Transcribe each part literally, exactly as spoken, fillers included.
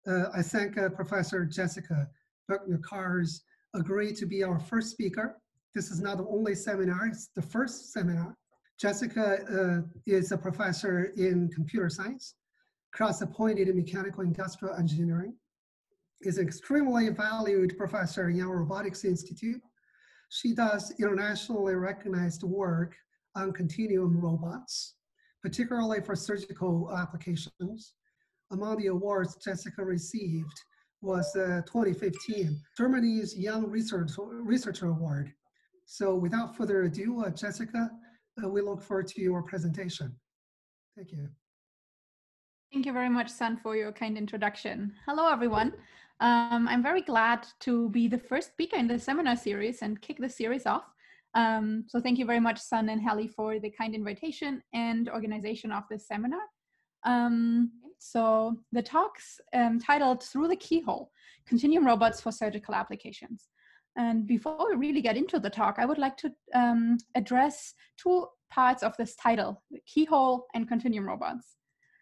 Uh, I thank uh, Professor Jessica Burgner-Kahrs agreed to be our first speaker. This is not the only seminar, it's the first seminar. Jessica uh, is a professor in computer science, cross-appointed in mechanical industrial engineering, is an extremely valued professor in our Robotics Institute. She does internationally recognized work on Continuum robots, particularly for surgical applications. Among the awards Jessica received was uh, twenty fifteen, Germany's Young Research, Researcher Award. So without further ado, uh, Jessica, uh, we look forward to your presentation. Thank you. Thank you very much, Sun, for your kind introduction. Hello, everyone. Um, I'm very glad to be the first speaker in the seminar series and kick the series off. Um, so thank you very much, Sun and Hallie, for the kind invitation and organization of this seminar. Um, so the talk's um, titled Through the Keyhole, Continuum Robots for Surgical Applications. And before we really get into the talk, I would like to um, address two parts of this title, the Keyhole and Continuum Robots.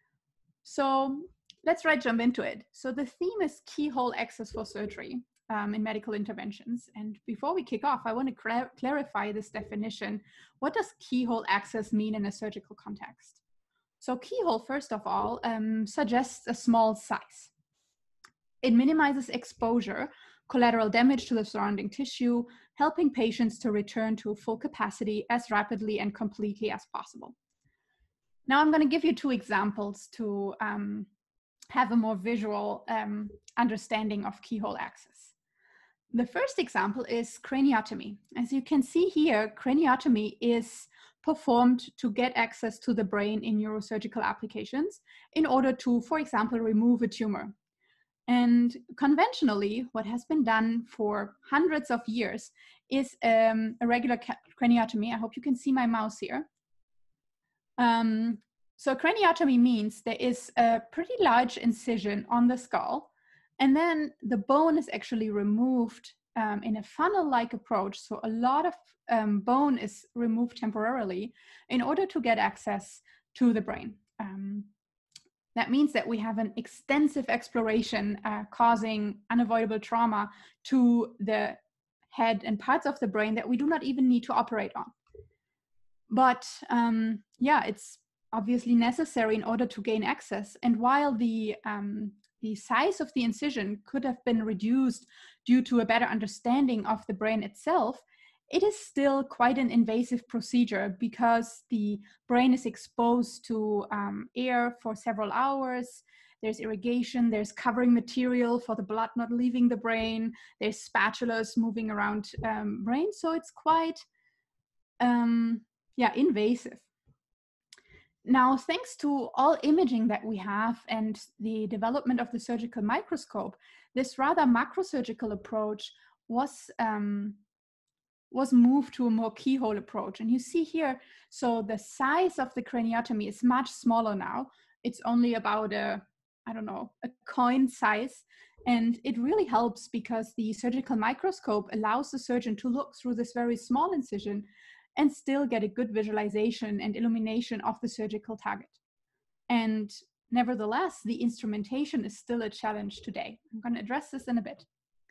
So let's right jump into it. So the theme is keyhole access for surgery um, in medical interventions. And before we kick off, I want to cl clarify this definition. What does keyhole access mean in a surgical context? So keyhole, first of all, um, suggests a small size. It minimizes exposure, collateral damage to the surrounding tissue, helping patients to return to full capacity as rapidly and completely as possible. Now I'm going to give you two examples to um, have a more visual um, understanding of keyhole access. The first example is craniotomy. As you can see here, craniotomy is performed to get access to the brain in neurosurgical applications in order to, for example, remove a tumor. And conventionally, what has been done for hundreds of years is um, a regular craniotomy. I hope you can see my mouse here. Um, so craniotomy means there is a pretty large incision on the skull, and then the bone is actually removed um, in a funnel-like approach. So a lot of um, bone is removed temporarily in order to get access to the brain. Um, that means that we have an extensive exploration uh, causing unavoidable trauma to the head and parts of the brain that we do not even need to operate on. But um, yeah, it's obviously necessary in order to gain access. And while the, um, the size of the incision could have been reduced due to a better understanding of the brain itself, it is still quite an invasive procedure because the brain is exposed to um, air for several hours. There's irrigation, there's covering material for the blood not leaving the brain, there's spatulas moving around um, brain. So it's quite, um, yeah, invasive. Now, thanks to all imaging that we have and the development of the surgical microscope, this rather macrosurgical approach was, um, was moved to a more keyhole approach. And you see here, so the size of the craniotomy is much smaller now. It's only about a, I don't know, a coin size. And it really helps because the surgical microscope allows the surgeon to look through this very small incision and still get a good visualization and illumination of the surgical target. And nevertheless, the instrumentation is still a challenge today. I'm going to address this in a bit.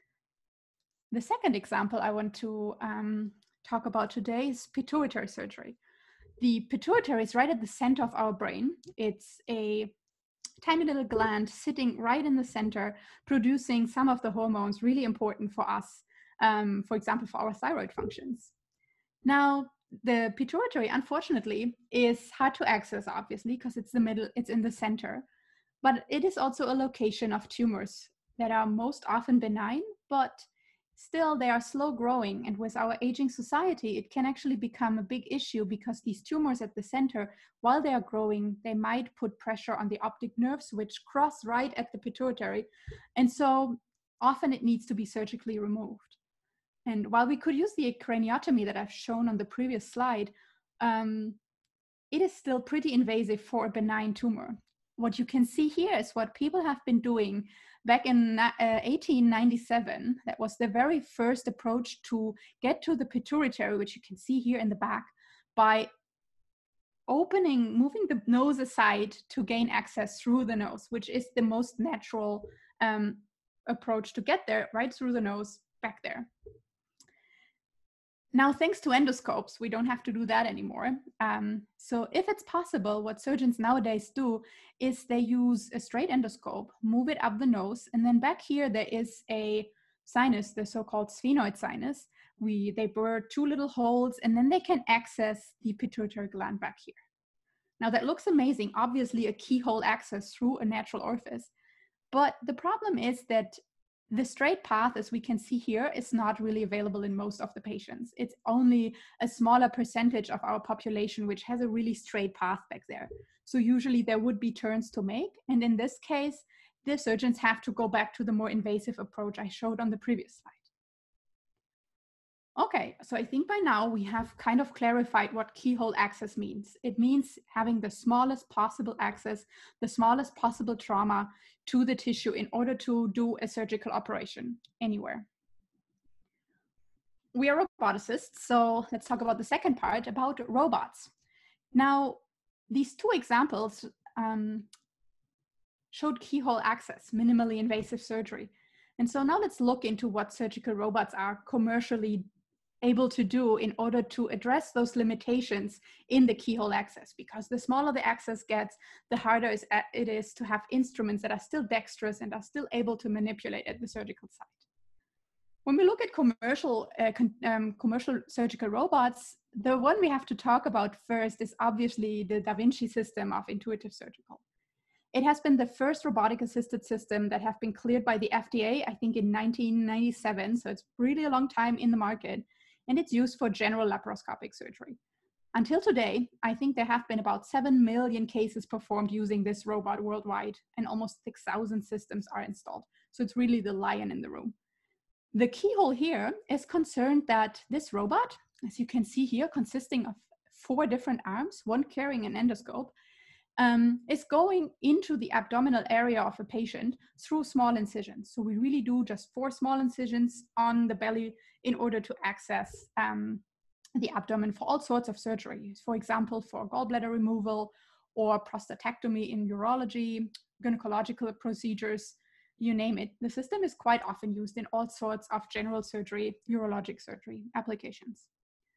The second example I want to um, talk about today is pituitary surgery. The pituitary is right at the center of our brain. It's a tiny little gland sitting right in the center, producing some of the hormones really important for us, um, for example, for our thyroid functions. Now, the pituitary, unfortunately, is hard to access, obviously, because it's the middle, it's in the center, but it is also a location of tumors that are most often benign, but still they are slow growing. And with our aging society, it can actually become a big issue because these tumors at the center, while they are growing, they might put pressure on the optic nerves, which cross right at the pituitary. And so often it needs to be surgically removed. And while we could use the craniotomy that I've shown on the previous slide, um, it is still pretty invasive for a benign tumor. What you can see here is what people have been doing back in uh, eighteen ninety-seven. That was the very first approach to get to the pituitary, which you can see here in the back, by opening, moving the nose aside to gain access through the nose, which is the most natural um, approach to get there, right through the nose, back there. Now, thanks to endoscopes, we don't have to do that anymore. Um, so if it's possible, what surgeons nowadays do is they use a straight endoscope, move it up the nose, and then back here there is a sinus, the so-called sphenoid sinus. We, they bore two little holes, and then they can access the pituitary gland back here. Now that looks amazing, obviously a keyhole access through a natural orifice. But the problem is that the straight path, as we can see here, is not really available in most of the patients. It's only a smaller percentage of our population which has a really straight path back there. So usually there would be turns to make. And in this case, the surgeons have to go back to the more invasive approach I showed on the previous slide. Okay, so I think by now we have kind of clarified what keyhole access means. It means having the smallest possible access, the smallest possible trauma to the tissue in order to do a surgical operation anywhere. We are roboticists, so let's talk about the second part, about robots. Now, these two examples um, showed keyhole access, minimally invasive surgery. And so now let's look into what surgical robots are commercially able to do in order to address those limitations in the keyhole access, because the smaller the access gets, the harder it is to have instruments that are still dexterous and are still able to manipulate at the surgical site. When we look at commercial, uh, um, commercial surgical robots, the one we have to talk about first is obviously the Da Vinci system of intuitive surgical. It has been the first robotic assisted system that have been cleared by the F D A, I think in nineteen ninety-seven, so it's really a long time in the market. And it's used for general laparoscopic surgery. Until today, I think there have been about seven million cases performed using this robot worldwide, and almost six thousand systems are installed. So it's really the lion in the room. The keyhole here is concerned that this robot, as you can see here, consisting of four different arms, one carrying an endoscope, um, is going into the abdominal area of a patient through small incisions. So we really do just four small incisions on the belly in order to access um, the abdomen for all sorts of surgeries. For example, for gallbladder removal or prostatectomy in urology, gynecological procedures, you name it. The system is quite often used in all sorts of general surgery, urologic surgery applications.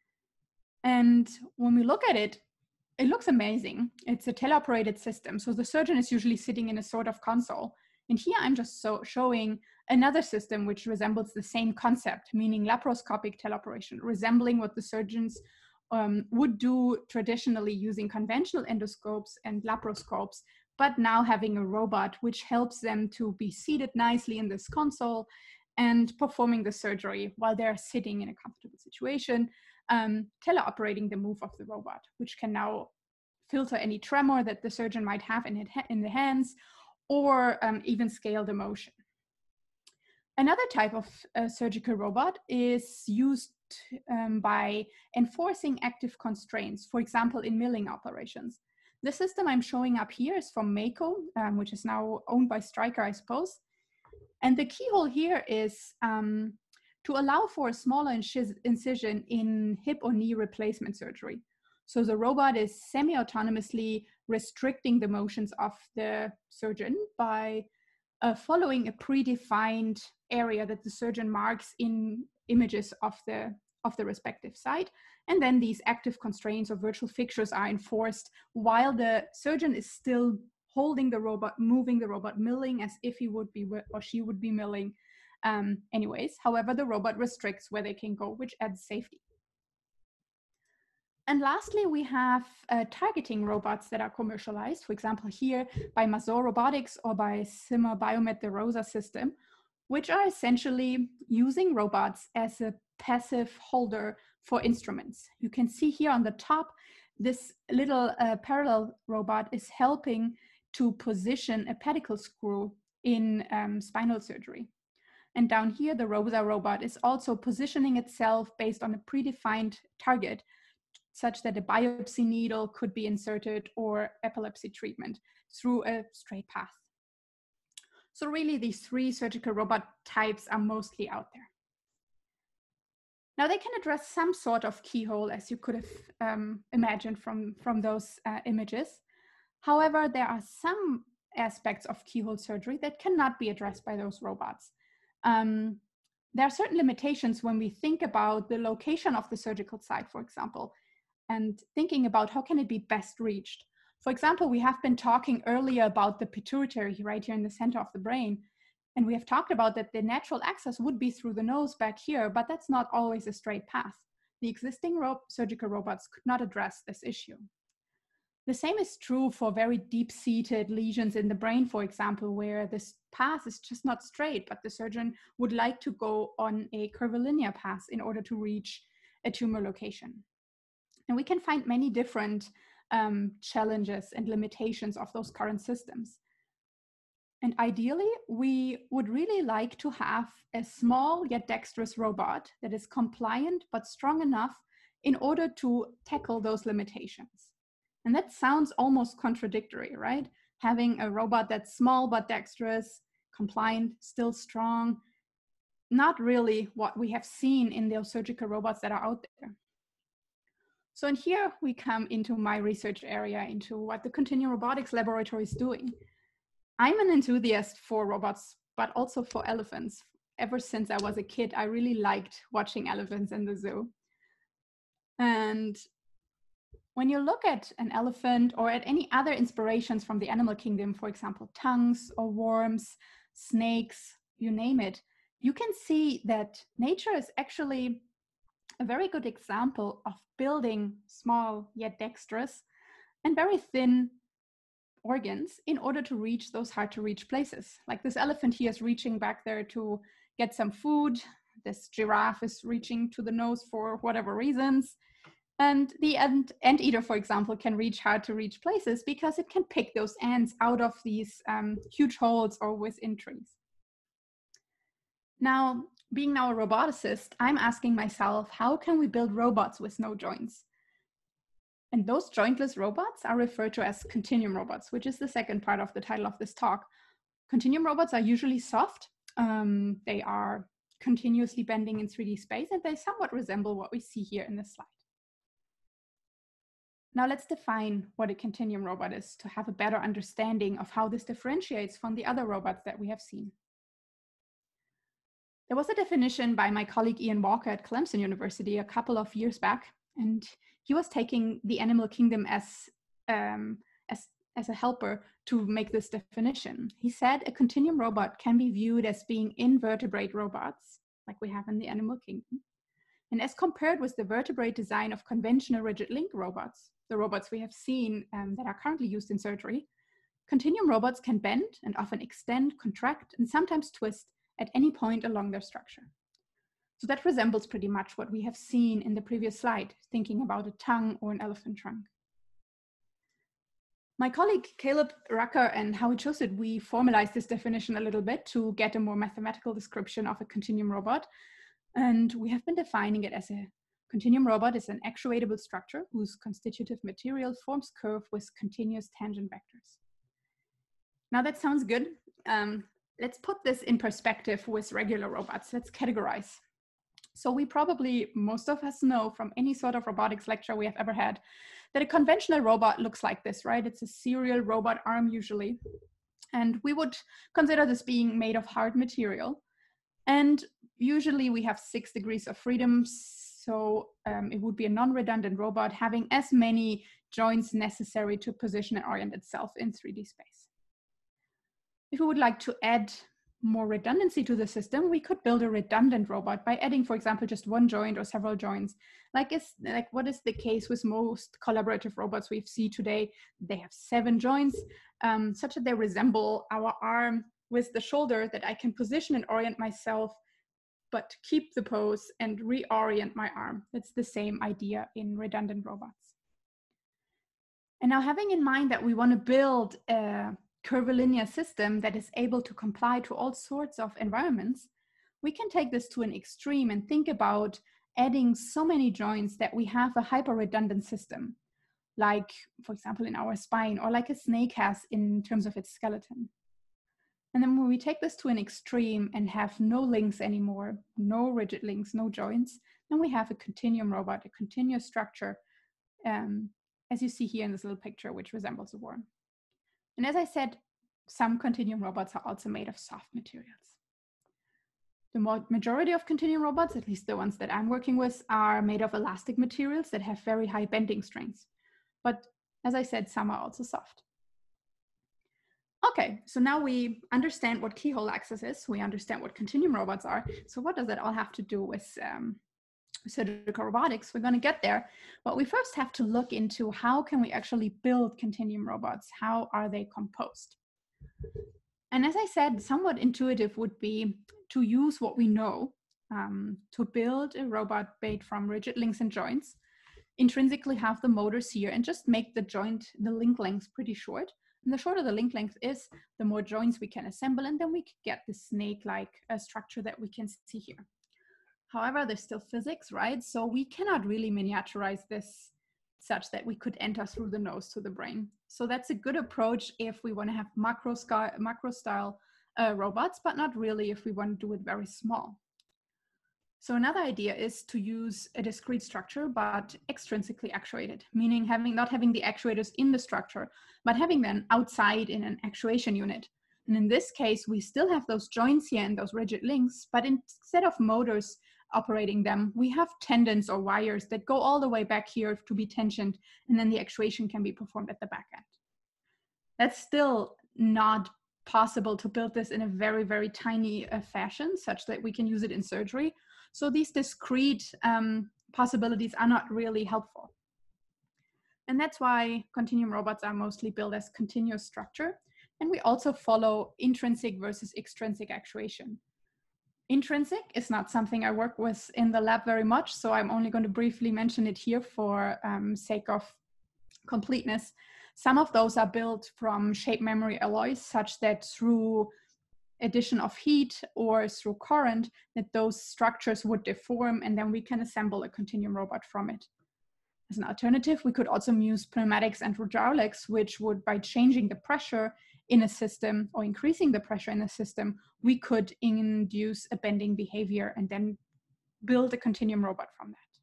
And when we look at it, it looks amazing. It's a teleoperated system. So the surgeon is usually sitting in a sort of console. And here I'm just so showing another system which resembles the same concept, meaning laparoscopic teleoperation, resembling what the surgeons um, would do traditionally using conventional endoscopes and laparoscopes, but now having a robot which helps them to be seated nicely in this console and performing the surgery while they're sitting in a comfortable situation, um, teleoperating the move of the robot, which can now filter any tremor that the surgeon might have in, it, in the hands, or um, even scale the motion. Another type of uh, surgical robot is used um, by enforcing active constraints, for example, in milling operations. The system I'm showing up here is from Mako, um, which is now owned by Stryker, I suppose. And the keyhole here is um, to allow for a smaller incision in hip or knee replacement surgery. So the robot is semi-autonomously restricting the motions of the surgeon by uh, following a predefined area that the surgeon marks in images of the, of the respective site. And then these active constraints or virtual fixtures are enforced while the surgeon is still holding the robot, moving the robot, milling as if he would be or she would be milling um, anyways. However, the robot restricts where they can go, which adds safety. And lastly, we have uh, targeting robots that are commercialized, for example, here by Mazor Robotics or by Zimmer Biomet, the ROSA system, which are essentially using robots as a passive holder for instruments. You can see here on the top, this little uh, parallel robot is helping to position a pedicle screw in um, spinal surgery. And down here, the ROSA robot is also positioning itself based on a predefined target, such that a biopsy needle could be inserted or epilepsy treatment through a straight path. So really, these three surgical robot types are mostly out there. Now they can address some sort of keyhole, as you could have um, imagined from, from those uh, images. However, there are some aspects of keyhole surgery that cannot be addressed by those robots. Um, there are certain limitations when we think about the location of the surgical site, for example, and thinking about how can it be best reached. For example, we have been talking earlier about the pituitary right here in the center of the brain. And we have talked about that the natural access would be through the nose back here, but that's not always a straight path. The existing ro- surgical robots could not address this issue. The same is true for very deep-seated lesions in the brain, for example, where this path is just not straight, but the surgeon would like to go on a curvilinear path in order to reach a tumor location. And we can find many different um, challenges and limitations of those current systems. And ideally, we would really like to have a small yet dexterous robot that is compliant but strong enough in order to tackle those limitations. And that sounds almost contradictory, right? Having a robot that's small but dexterous, compliant, still strong, not really what we have seen in those surgical robots that are out there. So in here, we come into my research area, into what the Continuum Robotics Laboratory is doing. I'm an enthusiast for robots, but also for elephants. Ever since I was a kid, I really liked watching elephants in the zoo. And when you look at an elephant or at any other inspirations from the animal kingdom, for example, tongues or worms, snakes, you name it, you can see that nature is actually a very good example of building small yet dexterous and very thin organs in order to reach those hard to reach places. Like this elephant here is reaching back there to get some food. This giraffe is reaching to the nose for whatever reasons. And the ant, anteater, for example, can reach hard to reach places because it can pick those ants out of these um, huge holes or within trees. Now, being now a roboticist, I'm asking myself, how can we build robots with no joints? And those jointless robots are referred to as continuum robots, which is the second part of the title of this talk. Continuum robots are usually soft. Um, they are continuously bending in three D space, and they somewhat resemble what we see here in this slide. Now let's define what a continuum robot is to have a better understanding of how this differentiates from the other robots that we have seen. There was a definition by my colleague Ian Walker at Clemson University a couple of years back, and he was taking the animal kingdom as, um, as, as a helper to make this definition. He said a continuum robot can be viewed as being invertebrate robots, like we have in the animal kingdom. And as compared with the vertebrate design of conventional rigid link robots, the robots we have seen um, that are currently used in surgery, continuum robots can bend and often extend, contract, and sometimes twist at any point along their structure. So that resembles pretty much what we have seen in the previous slide, thinking about a tongue or an elephant trunk. My colleague Caleb Rucker and Howie Joseph, we formalized this definition a little bit to get a more mathematical description of a continuum robot. And we have been defining it as a continuum robot is an actuatable structure whose constitutive material forms curve with continuous tangent vectors. Now that sounds good. Um, let's put this in perspective with regular robots. Let's categorize. So we probably, most of us know from any sort of robotics lecture we have ever had, that a conventional robot looks like this, right? It's a serial robot arm usually. And we would consider this being made of hard material. And usually we have six degrees of freedom. So um, it would be a non-redundant robot having as many joints necessary to position and orient itself in three D space. If we would like to add more redundancy to the system, we could build a redundant robot by adding, for example, just one joint or several joints. Like, is, like what is the case with most collaborative robots we see today? They have seven joints, um, such that they resemble our arm with the shoulder that I can position and orient myself, but keep the pose and reorient my arm. That's the same idea in redundant robots. And now having in mind that we want to build a curvilinear system that is able to comply to all sorts of environments, we can take this to an extreme and think about adding so many joints that we have a hyper-redundant system, like, for example, in our spine, or like a snake has in terms of its skeleton. And then when we take this to an extreme and have no links anymore, no rigid links, no joints, then we have a continuum robot, a continuous structure, um, as you see here in this little picture, which resembles a worm. And as I said, some continuum robots are also made of soft materials. The majority of continuum robots, at least the ones that I'm working with, are made of elastic materials that have very high bending strengths. But as I said, some are also soft. Okay, so now we understand what keyhole access is. We understand what continuum robots are. So what does that all have to do with um, surgical robotics? We're going to get there. But we first have to look into how can we actually build continuum robots? How are they composed? And as I said, somewhat intuitive would be to use what we know um, to build a robot made from rigid links and joints, intrinsically have the motors here, and just make the joint, the link length pretty short. And the shorter the link length is, the more joints we can assemble, and then we can get the snake-like uh, structure that we can see here. However, there's still physics, right? So we cannot really miniaturize this such that we could enter through the nose to the brain. So that's a good approach if we want to have macro, macro style uh, robots, but not really if we want to do it very small. So another idea is to use a discrete structure, but extrinsically actuated, meaning having not having the actuators in the structure, but having them outside in an actuation unit. And in this case, we still have those joints here and those rigid links, but instead of motors operating them, we have tendons or wires that go all the way back here to be tensioned, and then the actuation can be performed at the back end. That's still not possible to build this in a very, very tiny uh, fashion, such that we can use it in surgery. So these discrete um, possibilities are not really helpful. And that's why continuum robots are mostly built as continuous structure. And we also follow intrinsic versus extrinsic actuation. Intrinsic is not something I work with in the lab very much, so I'm only going to briefly mention it here for um, sake of completeness. Some of those are built from shape memory alloys, such that through addition of heat or through current, that those structures would deform, and then we can assemble a continuum robot from it. As an alternative, we could also use pneumatics and hydraulics, which would, by changing the pressure in a system or increasing the pressure in a system, we could induce a bending behavior and then build a continuum robot from that.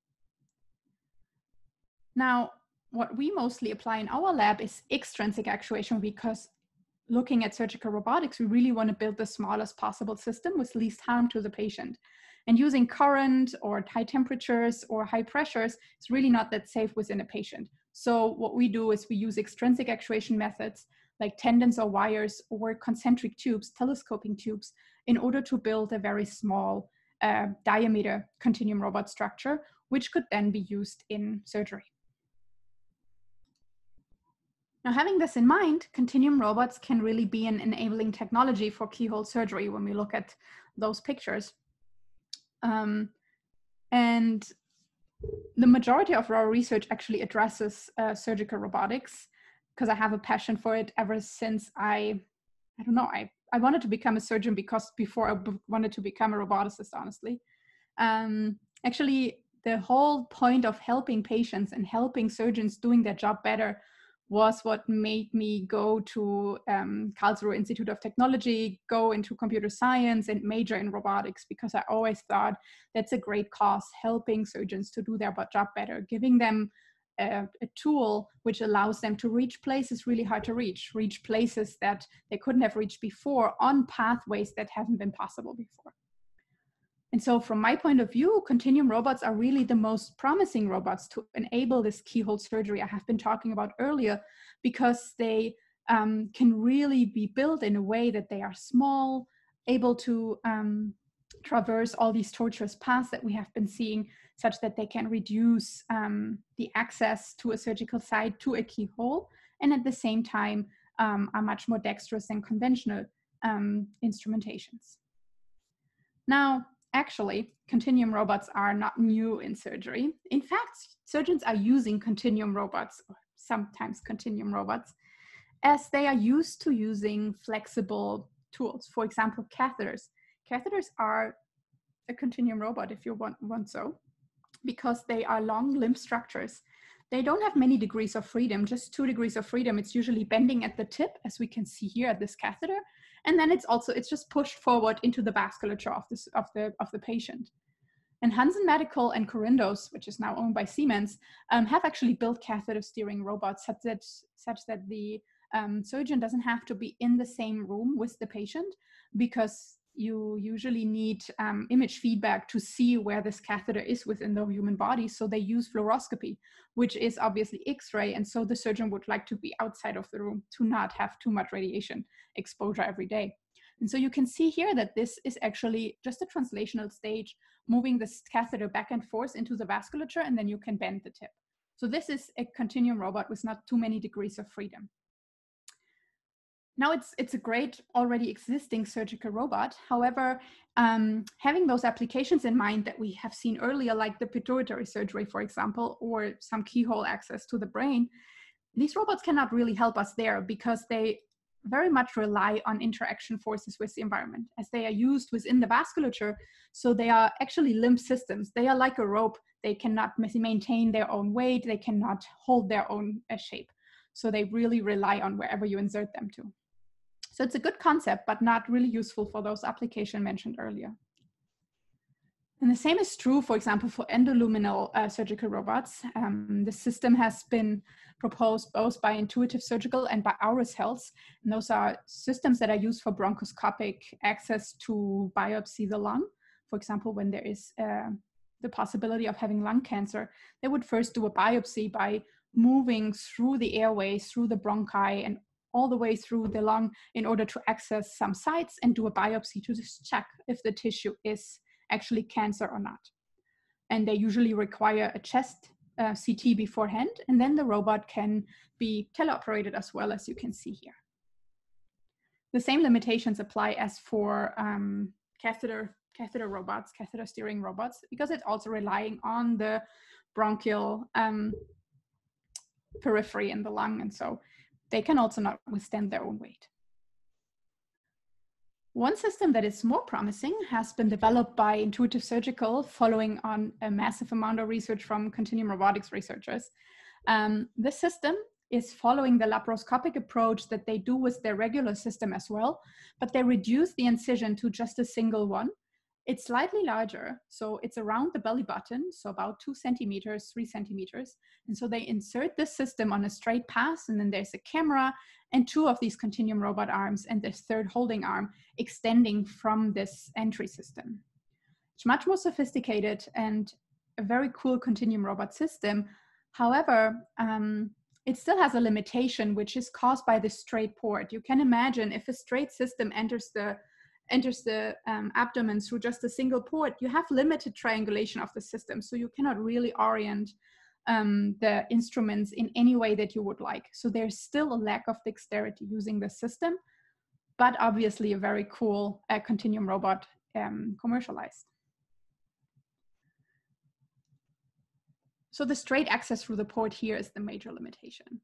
Now, what we mostly apply in our lab is extrinsic actuation, because looking at surgical robotics, we really want to build the smallest possible system with least harm to the patient. And using current or high temperatures or high pressures is really not that safe within a patient. So what we do is we use extrinsic actuation methods like tendons or wires or concentric tubes, telescoping tubes, in order to build a very small uh, diameter continuum robot structure, which could then be used in surgery. Now, having this in mind, continuum robots can really be an enabling technology for keyhole surgery when we look at those pictures. Um, and the majority of our research actually addresses uh, surgical robotics, because I have a passion for it ever since I, I don't know, I, I wanted to become a surgeon because before I b- wanted to become a roboticist, honestly. Um, actually, the whole point of helping patients and helping surgeons doing their job better was what made me go to um, Karlsruhe Institute of Technology, go into computer science and major in robotics, because I always thought that's a great cause, helping surgeons to do their job better, giving them a, a tool which allows them to reach places really hard to reach, reach places that they couldn't have reached before on pathways that haven't been possible before. And so from my point of view, continuum robots are really the most promising robots to enable this keyhole surgery I have been talking about earlier, because they um, can really be built in a way that they are small, able to um, traverse all these tortuous paths that we have been seeing, such that they can reduce um, the access to a surgical site to a keyhole, and at the same time um, are much more dexterous than conventional um, instrumentations. Now, actually, continuum robots are not new in surgery. In fact, surgeons are using continuum robots, or sometimes continuum robots, as they are used to using flexible tools. For example, catheters. Catheters are a continuum robot, if you want, want so, because they are long limb structures. They don't have many degrees of freedom, just two degrees of freedom. It's usually bending at the tip, as we can see here at this catheter, And then it's also, it's just pushed forward into the vasculature of, this, of, the, of the patient. And Hansen Medical and Corindos, which is now owned by Siemens, um, have actually built catheter steering robots such that, such that the um, surgeon doesn't have to be in the same room with the patient, because you usually need um, image feedback to see where this catheter is within the human body. So they use fluoroscopy, which is obviously X-ray. And so the surgeon would like to be outside of the room to not have too much radiation exposure every day. And so you can see here that this is actually just a translational stage, moving this catheter back and forth into the vasculature, and then you can bend the tip. So this is a continuum robot with not too many degrees of freedom. Now it's, it's a great already existing surgical robot. However, um, having those applications in mind that we have seen earlier, like the pituitary surgery, for example, or some keyhole access to the brain, these robots cannot really help us there because they very much rely on interaction forces with the environment, as they are used within the vasculature. So they are actually limb systems. They are like a rope. They cannot maintain their own weight. They cannot hold their own uh, shape. So they really rely on wherever you insert them to. So it's a good concept, but not really useful for those applications mentioned earlier. And the same is true, for example, for endoluminal uh, surgical robots. Um, the system has been proposed both by Intuitive Surgical and by Auris Health. And those are systems that are used for bronchoscopic access to biopsy the lung. For example, when there is uh, the possibility of having lung cancer, they would first do a biopsy by moving through the airway, through the bronchi, and all the way through the lung in order to access some sites and do a biopsy to just check if the tissue is actually cancer or not. And they usually require a chest uh, C T beforehand, and then the robot can be teleoperated as well, as you can see here. The same limitations apply as for um, catheter, catheter robots, catheter steering robots, because it's also relying on the bronchial um, periphery in the lung, and so they can also not withstand their own weight. One system that is more promising has been developed by Intuitive Surgical following on a massive amount of research from Continuum Robotics researchers. Um, this system is following the laparoscopic approach that they do with their regular system as well, but they reduce the incision to just a single one. It's slightly larger, so it's around the belly button, so about two centimeters, three centimeters. And so they insert this system on a straight pass, and then there's a camera and two of these continuum robot arms and this third holding arm extending from this entry system. It's much more sophisticated and a very cool continuum robot system. However, um, it still has a limitation, which is caused by the straight port. You can imagine if a straight system enters the enters the um, abdomen through just a single port, you have limited triangulation of the system. So you cannot really orient um, the instruments in any way that you would like. So there's still a lack of dexterity using the system, but obviously a very cool uh, continuum robot um, commercialized. So the straight access through the port here is the major limitation.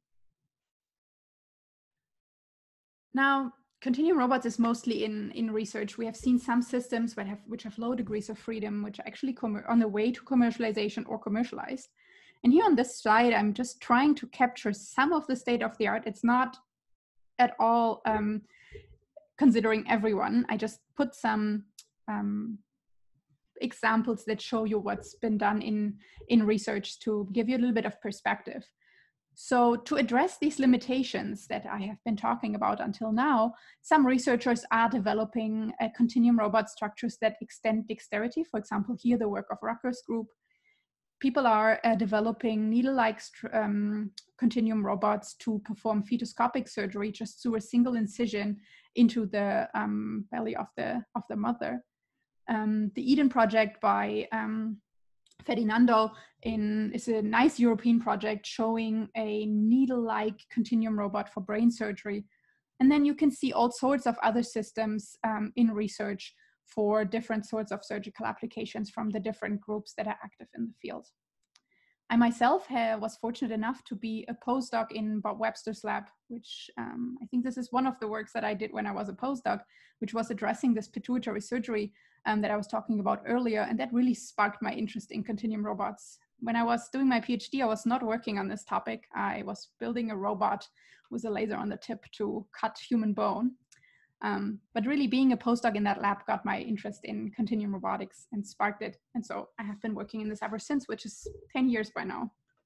Now, continuum robots is mostly in, in research. We have seen some systems that have, which have low degrees of freedom, which are actually on the way to commercialization or commercialized. And here on this slide, I'm just trying to capture some of the state of the art. It's not at all um, considering everyone. I just put some um, examples that show you what's been done in, in research to give you a little bit of perspective. So to address these limitations that I have been talking about until now, some researchers are developing uh, continuum robot structures that extend dexterity. For example, here the work of Rucker's group. People are uh, developing needle-like um, continuum robots to perform fetoscopic surgery just through a single incision into the um, belly of the, of the mother. Um, the Eden project by um, Ferdinando in, is a nice European project showing a needle-like continuum robot for brain surgery. And then you can see all sorts of other systems um, in research for different sorts of surgical applications from the different groups that are active in the field. I myself uh, was fortunate enough to be a postdoc in Bob Webster's lab, which um, I think this is one of the works that I did when I was a postdoc, which was addressing this pituitary surgery um, that I was talking about earlier. And that really sparked my interest in continuum robots. When I was doing my PhD, I was not working on this topic. I was building a robot with a laser on the tip to cut human bone. Um, but really being a postdoc in that lab got my interest in continuum robotics and sparked it. And so I have been working in this ever since, which is ten years by now.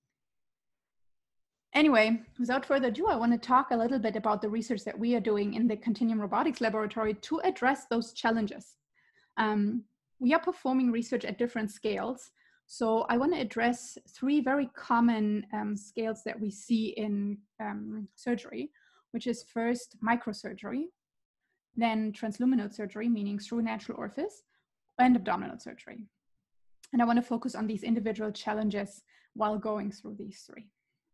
Anyway, without further ado, I want to talk a little bit about the research that we are doing in the Continuum Robotics Laboratory to address those challenges. Um, we are performing research at different scales. So I want to address three very common um, scales that we see in um, surgery, which is first microsurgery, then transluminal surgery, meaning through natural orifice, and abdominal surgery. And I want to focus on these individual challenges while going through these three.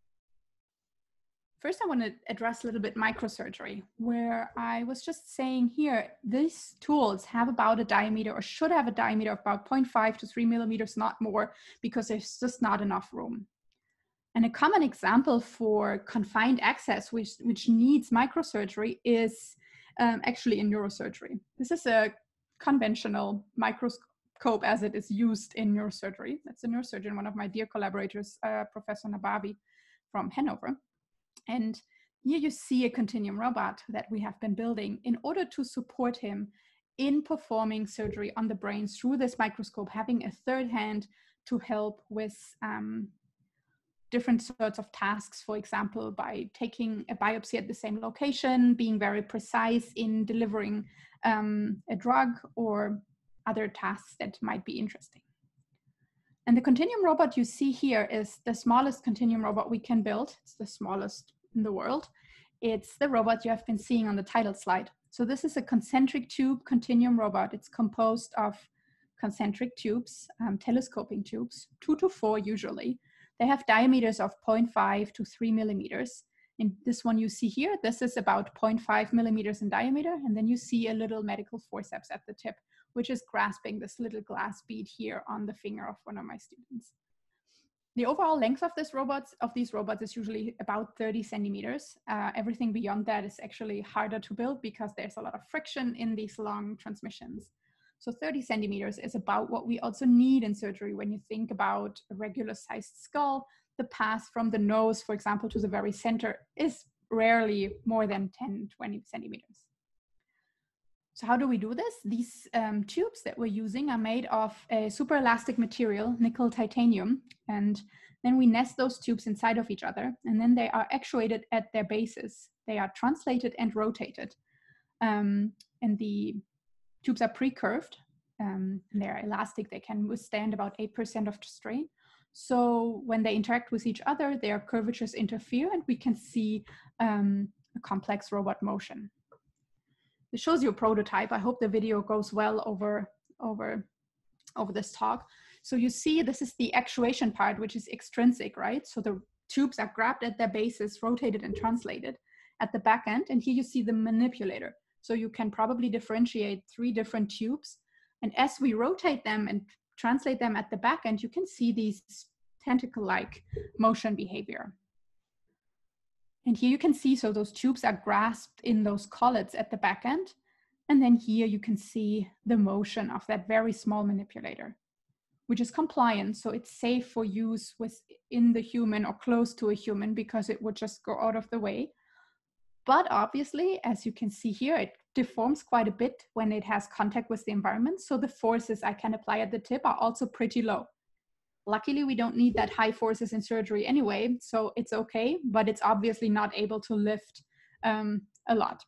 First, I want to address a little bit microsurgery, where I was just saying here, these tools have about a diameter, or should have a diameter of about zero point five to three millimeters, not more, because there's just not enough room. And a common example for confined access, which, which needs microsurgery, is um, actually in neurosurgery. This is a conventional microscope as it is used in neurosurgery. That's a neurosurgeon, one of my dear collaborators, uh, Professor Nabavi from Hanover. And here you see a continuum robot that we have been building in order to support him in performing surgery on the brain through this microscope, having a third hand to help with um, different sorts of tasks, for example, by taking a biopsy at the same location, being very precise in delivering um, a drug or other tasks that might be interesting. And the continuum robot you see here is the smallest continuum robot we can build. It's the smallest in the world. It's the robot you have been seeing on the title slide. So this is a concentric tube continuum robot. It's composed of concentric tubes, um, telescoping tubes, two to four usually. They have diameters of zero point five to three millimeters. And this one you see here, this is about zero point five millimeters in diameter. And then you see a little medical forceps at the tip, which is grasping this little glass bead here on the finger of one of my students. The overall length of this robots, of these robots is usually about thirty centimeters. Uh, everything beyond that is actually harder to build because there's a lot of friction in these long transmissions. So thirty centimeters is about what we also need in surgery when you think about a regular sized skull. The path from the nose, for example, to the very center is rarely more than ten, twenty centimeters. So how do we do this? These um, tubes that we're using are made of a super elastic material, nickel titanium, and then we nest those tubes inside of each other, and then they are actuated at their bases. They are translated and rotated, um, and the tubes are pre-curved, um, and they're elastic. They can withstand about eight percent of strain. So when they interact with each other, their curvatures interfere, and we can see um, a complex robot motion. It shows you a prototype. I hope the video goes well over, over, over this talk. So you see, this is the actuation part, which is extrinsic, right? So the tubes are grabbed at their bases, rotated and translated at the back end. And here you see the manipulator. So you can probably differentiate three different tubes. And as we rotate them and translate them at the back end, you can see these tentacle-like motion behavior. And here you can see, so those tubes are grasped in those collets at the back end. And then here you can see the motion of that very small manipulator, which is compliant. So it's safe for use within the human or close to a human because it would just go out of the way. But obviously, as you can see here, it deforms quite a bit when it has contact with the environment. So the forces I can apply at the tip are also pretty low. Luckily, we don't need that high forces in surgery anyway, so it's okay, but it's obviously not able to lift um, a lot.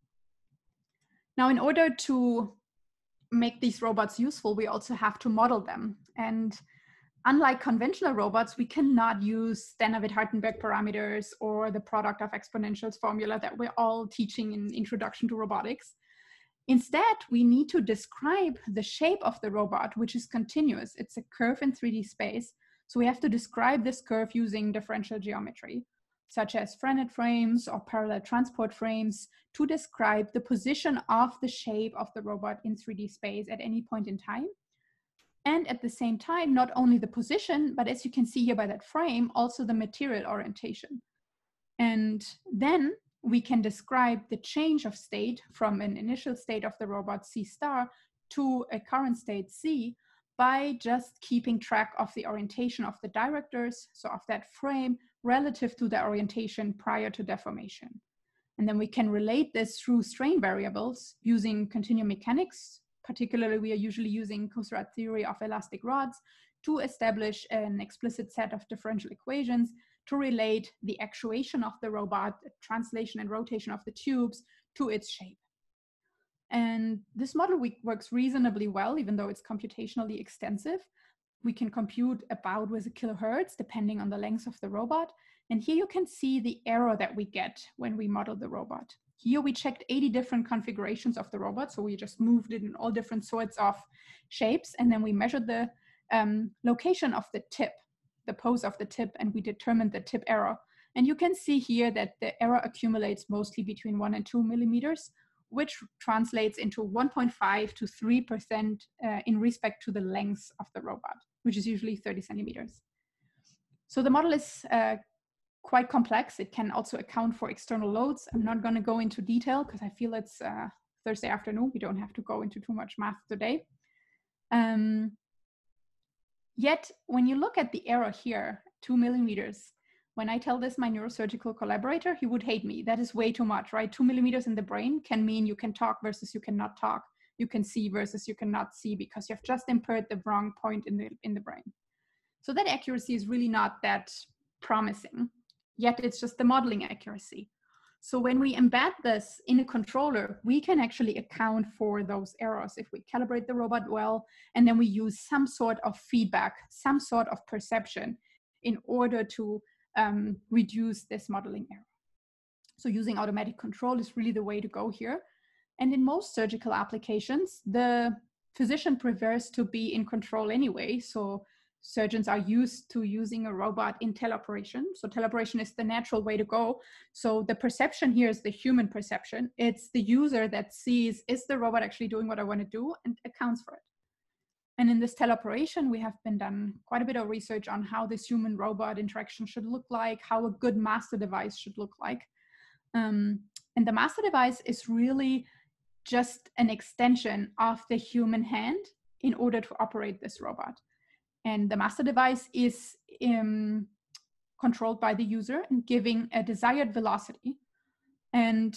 Now, in order to make these robots useful, we also have to model them. And unlike conventional robots, we cannot use Danawit-Hartenberg parameters or the product of exponentials formula that we're all teaching in Introduction to Robotics. Instead, we need to describe the shape of the robot, which is continuous. It's a curve in three D space. So we have to describe this curve using differential geometry, such as Frenet frames or parallel transport frames, to describe the position of the shape of the robot in three D space at any point in time. And at the same time, not only the position, but as you can see here by that frame, also the material orientation. And then we can describe the change of state from an initial state of the robot C star to a current state C by just keeping track of the orientation of the directors, so of that frame, relative to the orientation prior to deformation. And then we can relate this through strain variables using continuum mechanics. Particularly, we are usually using Koszrat theory of elastic rods to establish an explicit set of differential equations to relate the actuation of the robot, the translation and rotation of the tubes to its shape. And this model works reasonably well, even though it's computationally extensive. We can compute about with a kilohertz, depending on the length of the robot. And here you can see the error that we get when we model the robot. Here we checked eighty different configurations of the robot. So we just moved it in all different sorts of shapes. And then we measured the um, location of the tip, the pose of the tip, and we determined the tip error. And you can see here that the error accumulates mostly between one and two millimeters, which translates into one point five to three percent uh, in respect to the length of the robot, which is usually thirty centimeters. So the model is uh, quite complex. It can also account for external loads. I'm not going to go into detail because I feel it's uh, Thursday afternoon. We don't have to go into too much math today. Um, yet, when you look at the error here, two millimeters, when I tell this my neurosurgical collaborator, he would hate me. That is way too much, right? Two millimeters in the brain can mean you can talk versus you cannot talk. You can see versus you cannot see because you have just impaired the wrong point in the, in the brain. So that accuracy is really not that promising, yet it's just the modeling accuracy. So when we embed this in a controller, we can actually account for those errors if we calibrate the robot well, and then we use some sort of feedback, some sort of perception in order to um, reduce this modeling error. So using automatic control is really the way to go here. And in most surgical applications, the physician prefers to be in control anyway. So surgeons are used to using a robot in teleoperation. So teleoperation is the natural way to go. So the perception here is the human perception. It's the user that sees, is the robot actually doing what I want to do, and accounts for it. And in this teleoperation, we have been done quite a bit of research on how this human robot interaction should look like, how a good master device should look like. Um, and the master device is really just an extension of the human hand in order to operate this robot. And the master device is um, controlled by the user and giving a desired velocity. And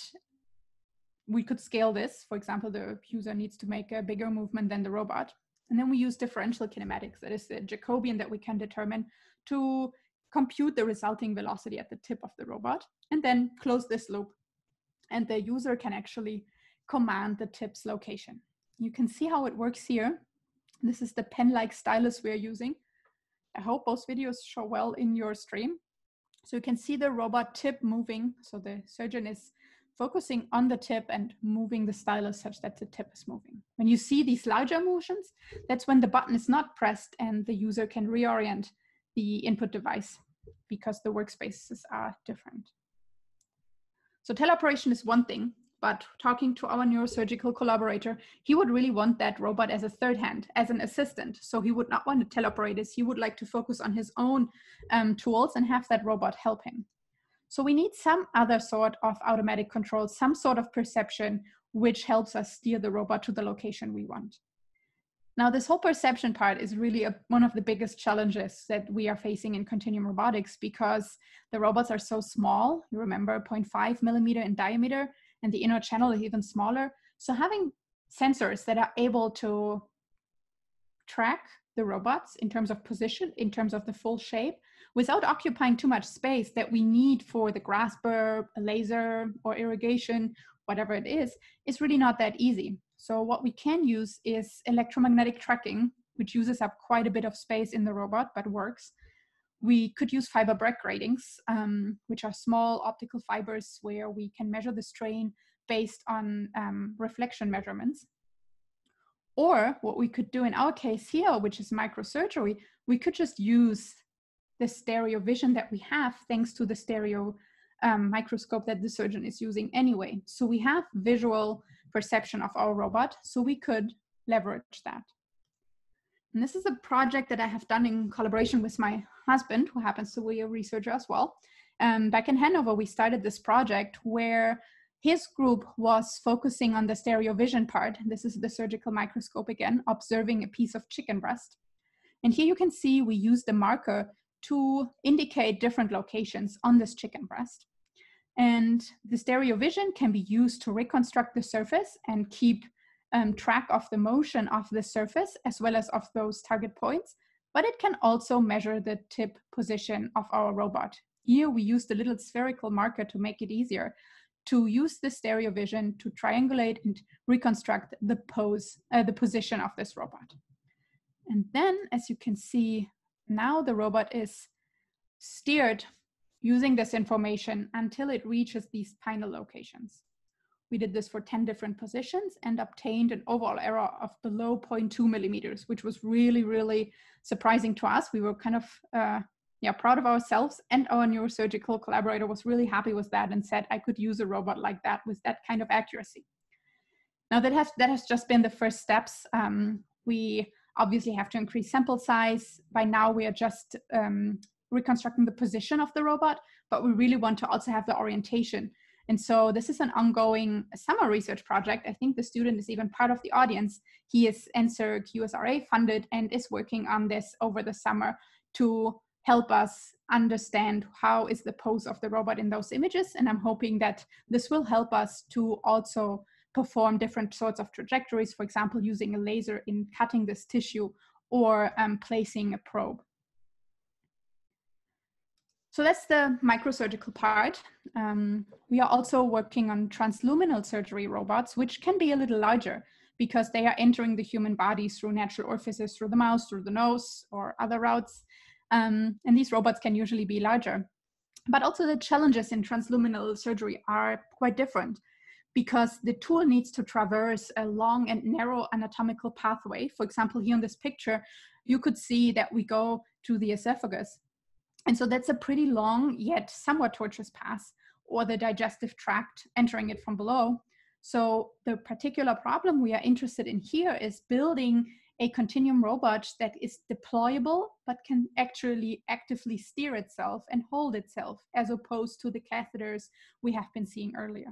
we could scale this. For example, the user needs to make a bigger movement than the robot. And then we use differential kinematics, that is the Jacobian that we can determine to compute the resulting velocity at the tip of the robot, and then close this loop. And the user can actually command the tip's location. You can see how it works here. This is the pen-like stylus we are using. I hope both videos show well in your stream. So you can see the robot tip moving. So the surgeon is focusing on the tip and moving the stylus such that the tip is moving. When you see these larger motions, that's when the button is not pressed and the user can reorient the input device because the workspaces are different. So teleoperation is one thing, but talking to our neurosurgical collaborator, he would really want that robot as a third hand, as an assistant. So he would not want to teleoperate us. He would like to focus on his own um, tools and have that robot help him. So we need some other sort of automatic control, some sort of perception, which helps us steer the robot to the location we want. Now, this whole perception part is really a, one of the biggest challenges that we are facing in continuum robotics because the robots are so small. You remember zero point five millimeter in diameter, and the inner channel is even smaller. So having sensors that are able to track the robots in terms of position, in terms of the full shape, without occupying too much space that we need for the grasper, a laser, or irrigation, whatever it is, is really not that easy. So what we can use is electromagnetic tracking, which uses up quite a bit of space in the robot, but works. We could use fiber Bragg gratings, um, which are small optical fibers where we can measure the strain based on um, reflection measurements. Or what we could do in our case here, which is microsurgery, we could just use the stereo vision that we have thanks to the stereo um, microscope that the surgeon is using anyway. So we have visual perception of our robot, so we could leverage that. And this is a project that I have done in collaboration with my husband, who happens to be a researcher as well. Um, back in Hanover, we started this project where his group was focusing on the stereo vision part. This is the surgical microscope again, observing a piece of chicken breast. And here you can see we used a marker to indicate different locations on this chicken breast. And the stereo vision can be used to reconstruct the surface and keep um, track of the motion of the surface as well as of those target points, but it can also measure the tip position of our robot. Here we used a little spherical marker to make it easier to use the stereo vision to triangulate and reconstruct the pose, uh, the position of this robot. And then, as you can see, now the robot is steered using this information until it reaches these final locations. We did this for ten different positions and obtained an overall error of below zero point two millimeters, which was really, really surprising to us. We were kind of uh, yeah, proud of ourselves, and our neurosurgical collaborator was really happy with that and said, I could use a robot like that with that kind of accuracy. Now that has, that has just been the first steps. Um, we obviously have to increase sample size. By now we are just um, reconstructing the position of the robot, but we really want to also have the orientation. And so this is an ongoing summer research project. I think the student is even part of the audience. He is N S E R C U S R A funded and is working on this over the summer to help us understand how is the pose of the robot in those images. And I'm hoping that this will help us to also perform different sorts of trajectories, for example, using a laser in cutting this tissue or um, placing a probe. So that's the microsurgical part. Um, we are also working on transluminal surgery robots, which can be a little larger because they are entering the human body through natural orifices, through the mouth, through the nose, or other routes. Um, and these robots can usually be larger. But also the challenges in transluminal surgery are quite different because the tool needs to traverse a long and narrow anatomical pathway. For example, here in this picture, you could see that we go to the esophagus. And so that's a pretty long yet somewhat tortuous path, or the digestive tract entering it from below. So the particular problem we are interested in here is building a continuum robot that is deployable, but can actually actively steer itself and hold itself, as opposed to the catheters we have been seeing earlier.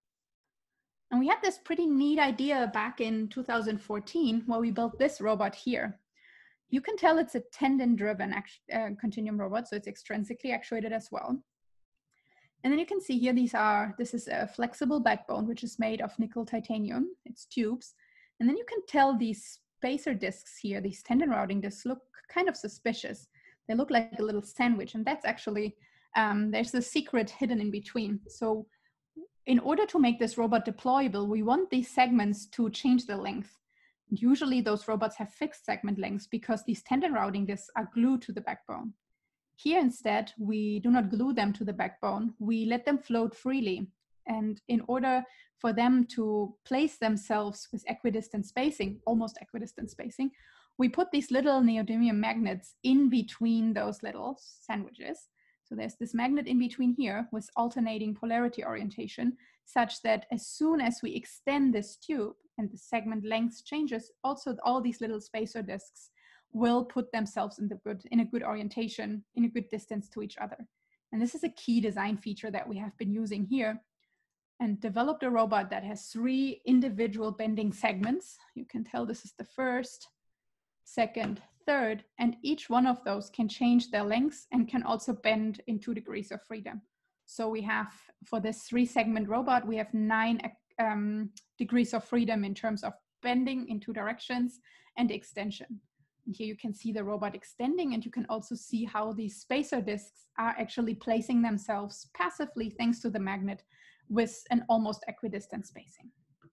And we had this pretty neat idea back in two thousand fourteen where we built this robot here. You can tell it's a tendon-driven uh, continuum robot, so it's extrinsically actuated as well. And then you can see here, these are, this is a flexible backbone, which is made of nickel titanium. It's tubes. And then you can tell these spacer discs here, these tendon routing discs, look kind of suspicious. They look like a little sandwich, and that's actually, um, there's a secret hidden in between. So in order to make this robot deployable, we want these segments to change the length. Usually those robots have fixed segment lengths because these tendon routing discs are glued to the backbone. Here instead, we do not glue them to the backbone, we let them float freely. And in order for them to place themselves with equidistant spacing, almost equidistant spacing, we put these little neodymium magnets in between those little sandwiches. So there's this magnet in between here with alternating polarity orientation, such that as soon as we extend this tube and the segment length changes, also all these little spacer discs will put themselves in, the good, in a good orientation, in a good distance to each other. And this is a key design feature that we have been using here, and developed a robot that has three individual bending segments. You can tell this is the first, second, third, and each one of those can change their lengths and can also bend in two degrees of freedom. So we have, for this three segment robot, we have nine um, degrees of freedom in terms of bending in two directions and extension. And here you can see the robot extending, and you can also see how these spacer discs are actually placing themselves passively thanks to the magnet with an almost equidistant spacing.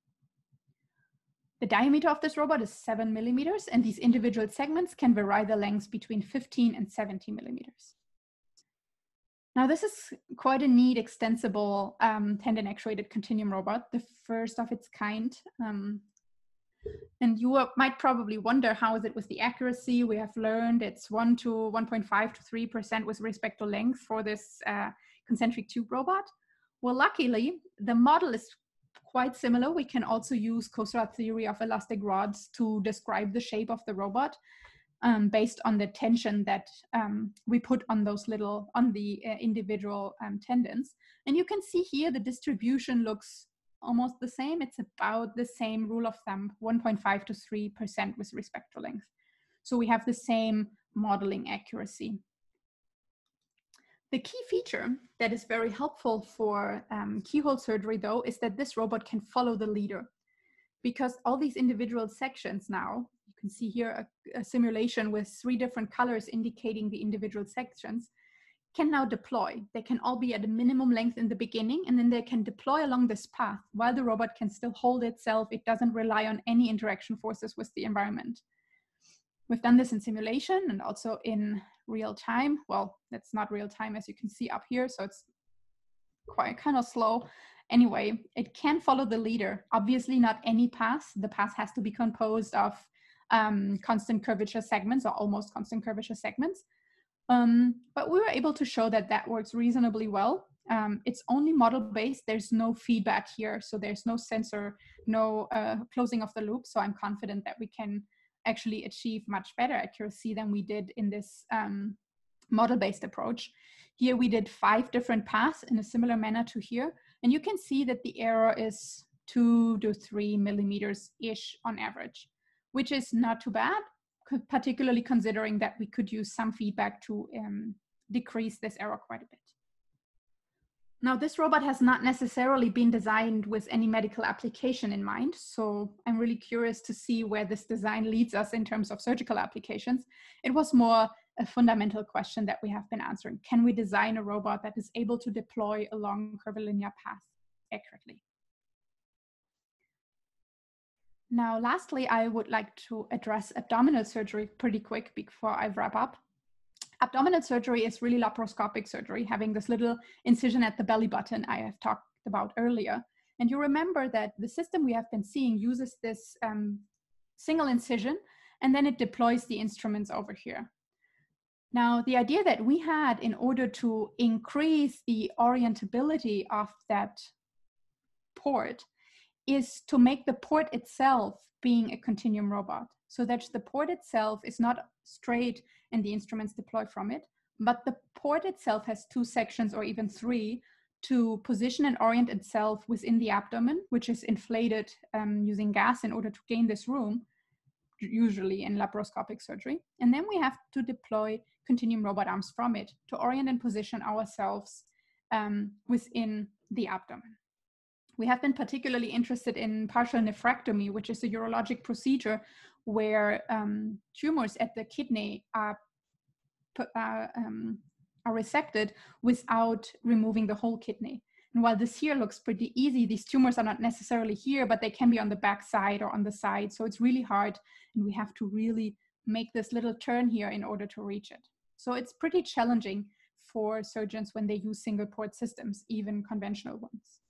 The diameter of this robot is seven millimeters, and these individual segments can vary the lengths between fifteen and seventy millimeters. Now, this is quite a neat, extensible um, tendon actuated continuum robot, the first of its kind. Um, and you might probably wonder, how is it with the accuracy? We have learned it's one to one point five to three percent with respect to length for this uh, concentric tube robot. Well, luckily, the model is quite similar. We can also use Koster's theory of elastic rods to describe the shape of the robot um, based on the tension that um, we put on those little, on the uh, individual um, tendons. And you can see here the distribution looks almost the same. It's about the same rule of thumb, one point five to three percent with respect to length. So we have the same modeling accuracy. The key feature that is very helpful for um, keyhole surgery, though, is that this robot can follow the leader, because all these individual sections now, you can see here a, a simulation with three different colors indicating the individual sections, can now deploy. They can all be at a minimum length in the beginning, and then they can deploy along this path while the robot can still hold itself. It doesn't rely on any interaction forces with the environment. We've done this in simulation and also in real time. Well, that's not real time, as you can see up here, so it's quite kind of slow. Anyway, it can follow the leader. Obviously not any path. The path has to be composed of um, constant curvature segments or almost constant curvature segments. Um, but we were able to show that that works reasonably well. Um, it's only model-based. There's no feedback here. So there's no sensor, no uh, closing of the loop. So I'm confident that we can actually achieve much better accuracy than we did in this um, model-based approach. Here we did five different paths in a similar manner to here. And you can see that the error is two to three millimeters-ish on average, which is not too bad, particularly considering that we could use some feedback to um, decrease this error quite a bit. Now, this robot has not necessarily been designed with any medical application in mind, so I'm really curious to see where this design leads us in terms of surgical applications. It was more a fundamental question that we have been answering. Can we design a robot that is able to deploy along curvilinear paths accurately? Now, lastly, I would like to address abdominal surgery pretty quick before I wrap up. Abdominal surgery is really laparoscopic surgery, having this little incision at the belly button I have talked about earlier. And you remember that the system we have been seeing uses this um, single incision, and then it deploys the instruments over here. Now, the idea that we had in order to increase the orientability of that port is to make the port itself being a continuum robot, so that the port itself is not straight and the instruments deploy from it, but the port itself has two sections or even three to position and orient itself within the abdomen, which is inflated um, using gas in order to gain this room, usually in laparoscopic surgery. And then we have to deploy continuum robot arms from it to orient and position ourselves um, within the abdomen. We have been particularly interested in partial nephrectomy, which is a urologic procedure where um, tumors at the kidney are, uh, um, are resected without removing the whole kidney. And while this here looks pretty easy, these tumors are not necessarily here, but they can be on the back side or on the side. So it's really hard, and we have to really make this little turn here in order to reach it. So it's pretty challenging for surgeons when they use single port systems, even conventional ones.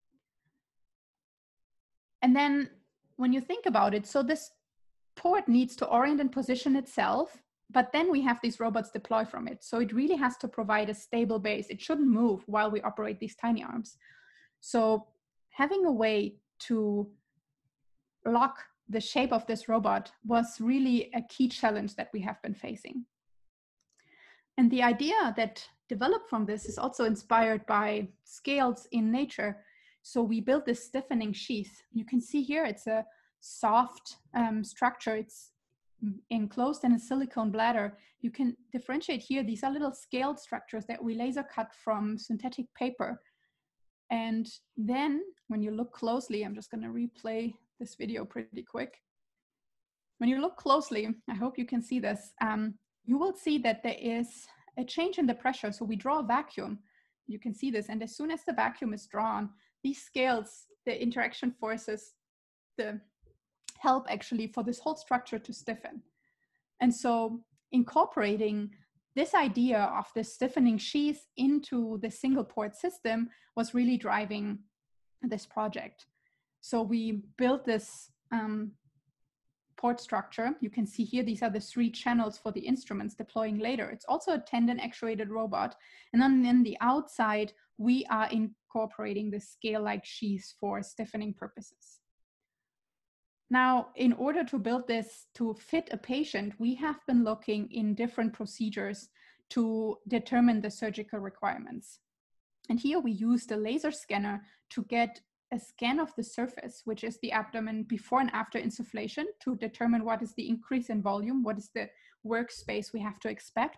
And then when you think about it, so this port needs to orient and position itself, but then we have these robots deploy from it. So it really has to provide a stable base. It shouldn't move while we operate these tiny arms. So having a way to lock the shape of this robot was really a key challenge that we have been facing. And the idea that developed from this is also inspired by scales in nature. So we built this stiffening sheath. You can see here it's a soft um, structure. It's enclosed in a silicone bladder. You can differentiate here. These are little scaled structures that we laser cut from synthetic paper. And then when you look closely, I'm just going to replay this video pretty quick. When you look closely, I hope you can see this, um, you will see that there is a change in the pressure. So we draw a vacuum. You can see this. And as soon as the vacuum is drawn, these scales, the interaction forces, the help actually for this whole structure to stiffen. And so incorporating this idea of the stiffening sheath into the single port system was really driving this project. So we built this um, port structure. You can see here, these are the three channels for the instruments deploying later. It's also a tendon actuated robot. And then in the outside, we are incorporating the scale-like sheaths for stiffening purposes. Now, in order to build this to fit a patient, we have been looking in different procedures to determine the surgical requirements. And here we used a laser scanner to get a scan of the surface, which is the abdomen before and after insufflation, to determine what is the increase in volume, what is the workspace we have to expect.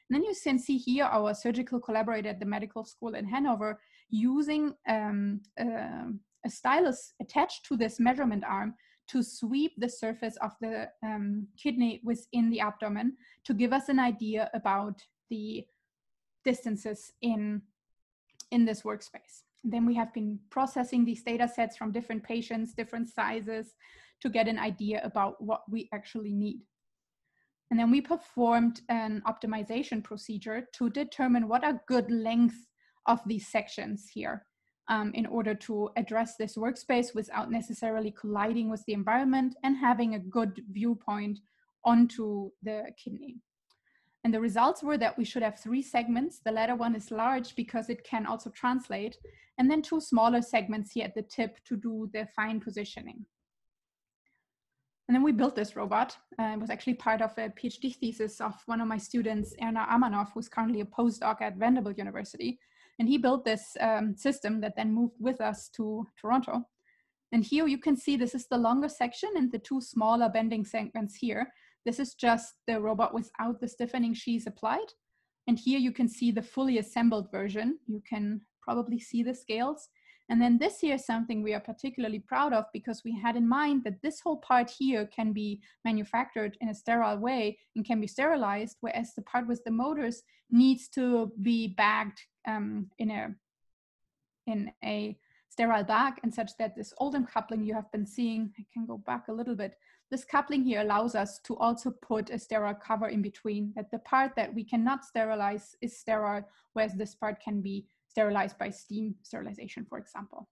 And then you can see here our surgical collaborator at the medical school in Hanover using um, uh, a stylus attached to this measurement arm to sweep the surface of the um, kidney within the abdomen to give us an idea about the distances in, in this workspace. And then we have been processing these data sets from different patients, different sizes, to get an idea about what we actually need. And then we performed an optimization procedure to determine what are good lengths of these sections here um, in order to address this workspace without necessarily colliding with the environment and having a good viewpoint onto the kidney. And the results were that we should have three segments. The latter one is large because it can also translate, and then two smaller segments here at the tip to do the fine positioning. And then we built this robot. Uh, it was actually part of a PhD thesis of one of my students, Erna Amanov, who's currently a postdoc at Vanderbilt University. And he built this um, system that then moved with us to Toronto. And here you can see this is the longer section and the two smaller bending segments here. This is just the robot without the stiffening sheaths applied. And here you can see the fully assembled version. You can probably see the scales. And then this here is something we are particularly proud of because we had in mind that this whole part here can be manufactured in a sterile way and can be sterilized, whereas the part with the motors needs to be bagged um, in a in a sterile bag, and such that this Oldham coupling you have been seeing, I can go back a little bit, this coupling here allows us to also put a sterile cover in between, that the part that we cannot sterilize is sterile, whereas this part can be sterilized by steam sterilization, for example.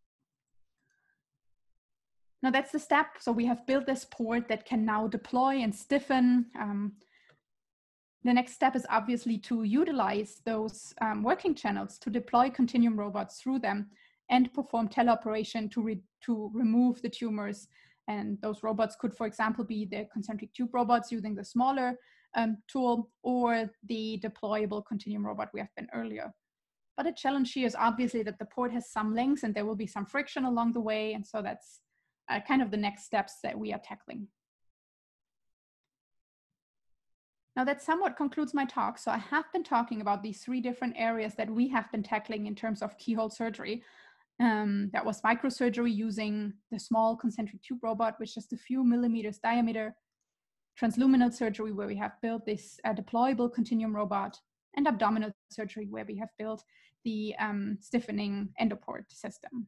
Now that's the step. So we have built this port that can now deploy and stiffen. Um, the next step is obviously to utilize those um, working channels to deploy Continuum robots through them and perform teleoperation to, re to remove the tumors. And those robots could, for example, be the concentric tube robots using the smaller um, tool, or the deployable Continuum robot we have been earlier. But a challenge here is obviously that the port has some lengths and there will be some friction along the way. And so that's uh, kind of the next steps that we are tackling. Now that somewhat concludes my talk. So I have been talking about these three different areas that we have been tackling in terms of keyhole surgery. Um, that was microsurgery using the small concentric tube robot with just a few millimeters diameter, transluminal surgery where we have built this uh, deployable Continuum robot, and abdominal surgery where we have built the um, stiffening endoport system.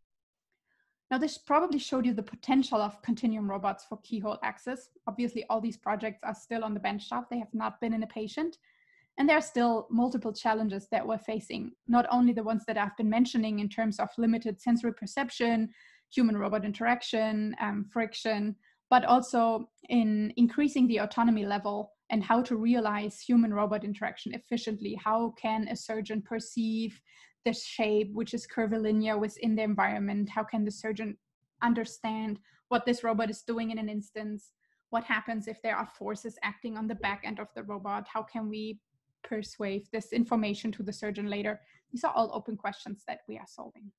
Now this probably showed you the potential of Continuum robots for keyhole access. Obviously all these projects are still on the benchtop. They have not been in a patient. And there are still multiple challenges that we're facing, not only the ones that I've been mentioning in terms of limited sensory perception, human-robot interaction, um, friction, but also in increasing the autonomy level and how to realize human-robot interaction efficiently. How can a surgeon perceive the shape, which is curvilinear within the environment? How can the surgeon understand what this robot is doing in an instance? What happens if there are forces acting on the back end of the robot? How can we persuade this information to the surgeon later? These are all open questions that we are solving.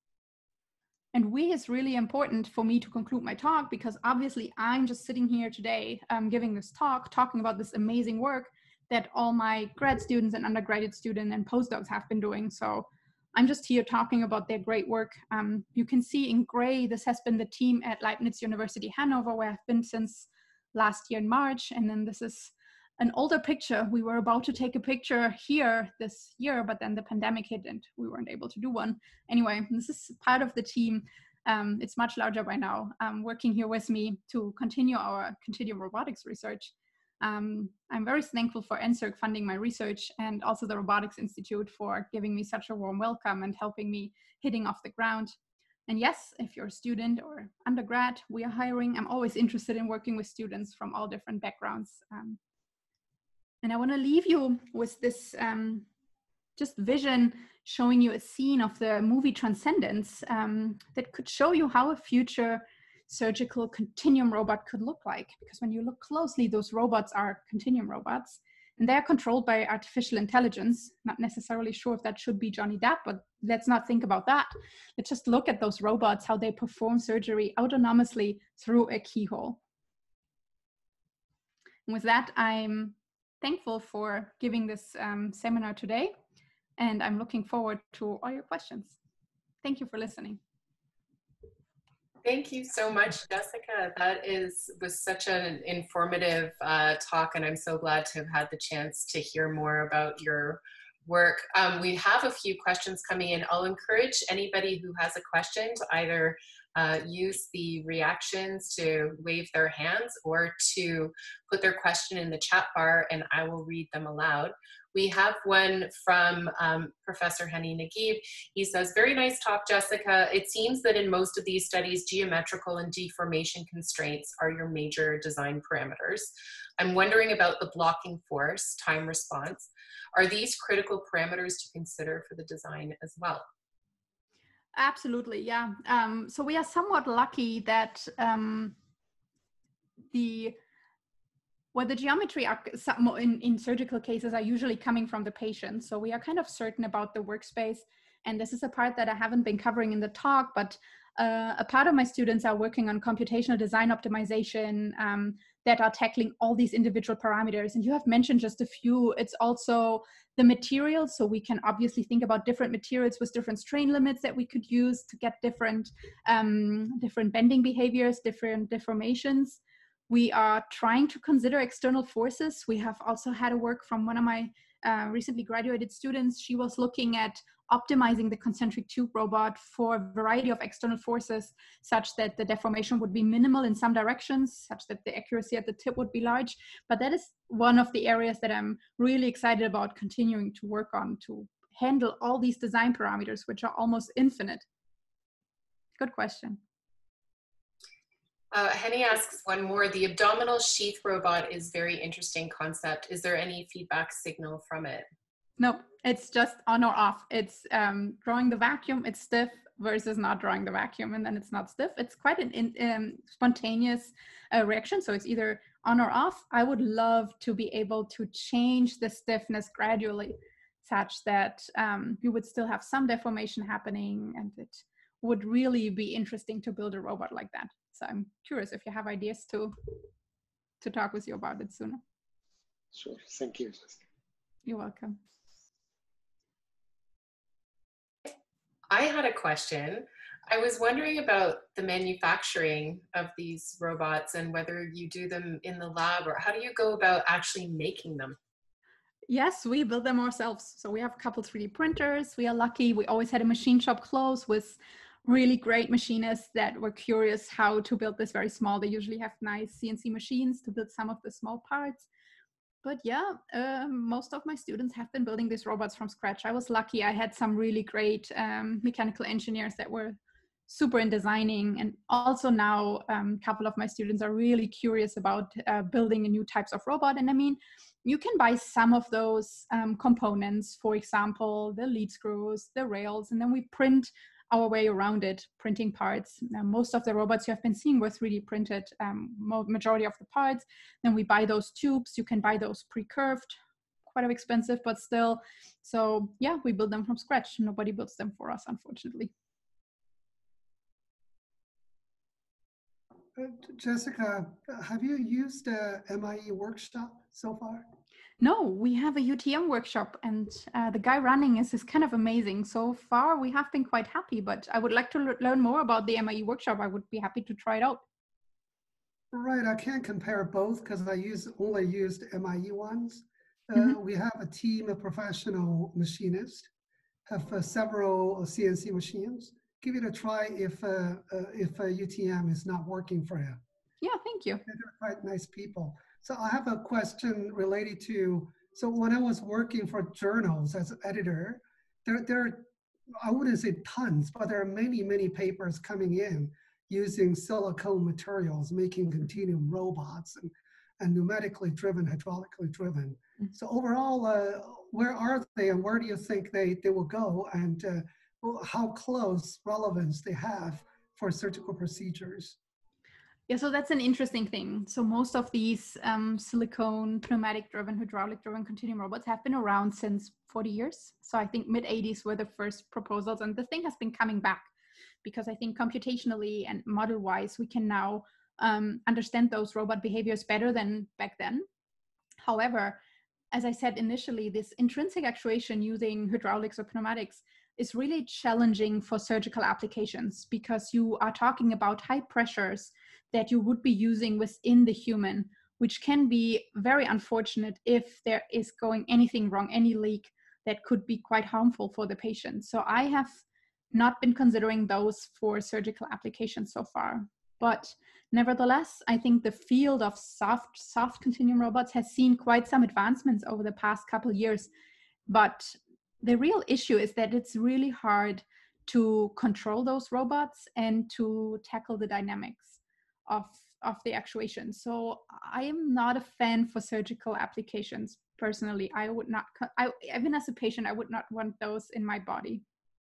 And we is really important for me to conclude my talk, because obviously I'm just sitting here today um, giving this talk, talking about this amazing work that all my grad students and undergraduate students and postdocs have been doing. So I'm just here talking about their great work. Um, you can see in gray, this has been the team at Leibniz University Hanover, where I've been since last year in March. And then this is an older picture. We were about to take a picture here this year, but then the pandemic hit and we weren't able to do one. Anyway, this is part of the team. Um, it's much larger by now, um, working here with me to continue our Continuum robotics research. Um, I'm very thankful for N S E R C funding my research, and also the Robotics Institute for giving me such a warm welcome and helping me hitting off the ground. And yes, if you're a student or undergrad, we are hiring. I'm always interested in working with students from all different backgrounds. Um, and I want to leave you with this um, just vision showing you a scene of the movie Transcendence um, that could show you how a future surgical Continuum robot could look like. Because when you look closely, those robots are Continuum robots, and they're controlled by artificial intelligence. Not necessarily sure if that should be Johnny Depp, but let's not think about that. Let's just look at those robots, how they perform surgery autonomously through a keyhole. And with that, I'm thankful for giving this um, seminar today, and I'm looking forward to all your questions. Thank you for listening. Thank you so much, Jessica. That is was such an informative uh, talk, and I'm so glad to have had the chance to hear more about your work. Um, we have a few questions coming in. I'll encourage anybody who has a question to either uh, use the reactions to wave their hands or to put their question in the chat bar, and I will read them aloud. We have one from um, Professor Hani Naguib. He says, very nice talk, Jessica. It seems that in most of these studies, geometrical and deformation constraints are your major design parameters. I'm wondering about the blocking force, time response. Are these critical parameters to consider for the design as well? Absolutely, yeah. Um, so we are somewhat lucky that um, the Well, the geometry are, in, in surgical cases are usually coming from the patient. So we are kind of certain about the workspace. And this is a part that I haven't been covering in the talk, but uh, a part of my students are working on computational design optimization um, that are tackling all these individual parameters. And you have mentioned just a few. It's also the materials. So we can obviously think about different materials with different strain limits that we could use to get different, um, different bending behaviors, different deformations. We are trying to consider external forces. We have also had a work from one of my uh, recently graduated students. She was looking at optimizing the concentric tube robot for a variety of external forces, such that the deformation would be minimal in some directions, such that the accuracy at the tip would be large. But that is one of the areas that I'm really excited about continuing to work on, to handle all these design parameters, which are almost infinite. Good question. Uh, Henny asks one more. The abdominal sheath robot is very interesting concept. Is there any feedback signal from it? No, it's just on or off. It's um, drawing the vacuum, it's stiff, versus not drawing the vacuum, and then it's not stiff. It's quite an in, um, spontaneous uh, reaction. So it's either on or off. I would love to be able to change the stiffness gradually such that um, you would still have some deformation happening, and it would really be interesting to build a robot like that. So I'm curious if you have ideas to to talk with you about it sooner. Sure, thank you. You're welcome. I had a question. I was wondering about the manufacturing of these robots and whether you do them in the lab, or how do you go about actually making them? Yes, we build them ourselves. So we have a couple three D printers. We are lucky. We always had a machine shop close with really great machinists that were curious how to build this very small. They usually have nice C N C machines to build some of the small parts. But yeah, uh, most of my students have been building these robots from scratch. I was lucky. I had some really great um, mechanical engineers that were super in designing. And also now um, a couple of my students are really curious about uh, building new types of robot. And I mean, you can buy some of those um, components, for example, the lead screws, the rails, and then we print our way around it, printing parts. Now, most of the robots you have been seeing were three D printed, um, majority of the parts. Then we buy those tubes. You can buy those pre-curved, quite expensive, but still. So yeah, we build them from scratch. Nobody builds them for us, unfortunately. Uh, Jessica, have you used a M I E workshop so far? No, we have a U T M workshop, and uh, the guy running is, is kind of amazing. So far, we have been quite happy, but I would like to learn more about the M I E workshop. I would be happy to try it out. Right, I can't compare both because I use only used M I E ones. Uh, Mm-hmm. We have a team of professional machinists, have uh, several C N C machines. Give it a try if uh, uh, if uh, U T M is not working for you. Yeah, thank you. They're quite nice people. So I have a question related to, so when I was working for journals as an editor, there, there, I wouldn't say tons, but there are many, many papers coming in using silicone materials, making continuum robots and, and pneumatically driven, hydraulically driven. Mm-hmm. So overall, uh, where are they and where do you think they, they will go, and uh, how close relevance they have for surgical procedures? Yeah, so that's an interesting thing. So most of these um, silicone, pneumatic-driven, hydraulic-driven continuum robots have been around since forty years. So I think mid eighties were the first proposals, and the thing has been coming back because I think computationally and model-wise, we can now um, understand those robot behaviors better than back then. However, as I said initially, this intrinsic actuation using hydraulics or pneumatics is really challenging for surgical applications because you are talking about high pressures that you would be using within the human, which can be very unfortunate if there is going anything wrong, any leak that could be quite harmful for the patient. So I have not been considering those for surgical applications so far. But nevertheless, I think the field of soft, soft continuum robots has seen quite some advancements over the past couple of years. But the real issue is that it's really hard to control those robots and to tackle the dynamics of, of the actuation. So I am not a fan for surgical applications. Personally, I would not, I, even as a patient, I would not want those in my body.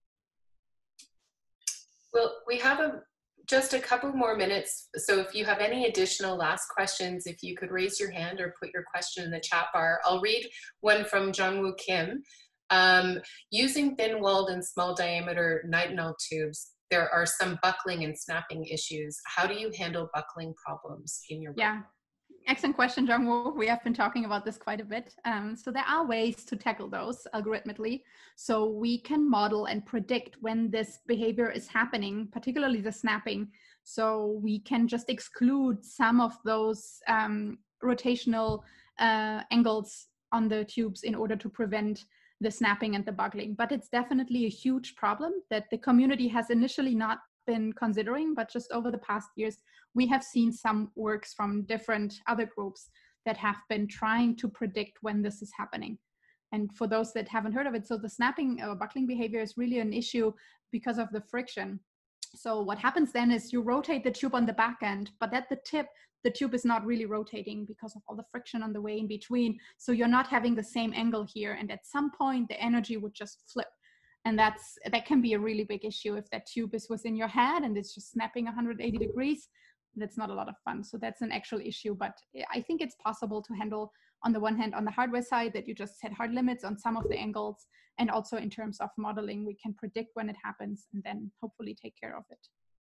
Well, we have a, just a couple more minutes. So if you have any additional last questions, if you could raise your hand or put your question in the chat bar. I'll read one from Jungwoo Kim. Um, using thin-walled and small diameter nitinol tubes, there are some buckling and snapping issues. How do you handle buckling problems in your work? Yeah, excellent question, Jungwoo. We have been talking about this quite a bit. Um, so there are ways to tackle those algorithmically. So we can model and predict when this behavior is happening, particularly the snapping. So we can just exclude some of those um, rotational uh, angles on the tubes in order to prevent the snapping and the buckling. But it's definitely a huge problem that the community has initially not been considering, but just over the past years, we have seen some works from different other groups that have been trying to predict when this is happening. And for those that haven't heard of it, so the snapping or buckling behavior is really an issue because of the friction. So what happens then is you rotate the tube on the back end, but at the tip, the tube is not really rotating because of all the friction on the way in between. So you're not having the same angle here. And at some point, the energy would just flip. And that's, that can be a really big issue if that tube is within your head and it's just snapping one hundred eighty degrees. That's not a lot of fun. So that's an actual issue. But I think it's possible to handle, on the one hand, on the hardware side, that you just set hard limits on some of the angles. And also in terms of modeling, we can predict when it happens and then hopefully take care of it.